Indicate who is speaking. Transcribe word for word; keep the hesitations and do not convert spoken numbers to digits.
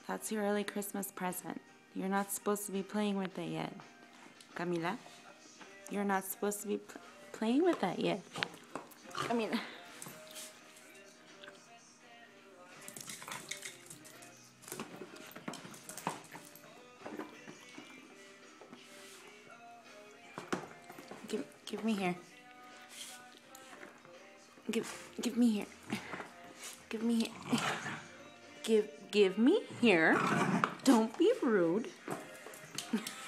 Speaker 1: That's your early Christmas present. You're not supposed to be playing with it yet. Camila, you're not supposed to be pl playing with that yet. I mean... Give, give me here. Give, give me here. Give me here. Give, give me here. Don't be rude.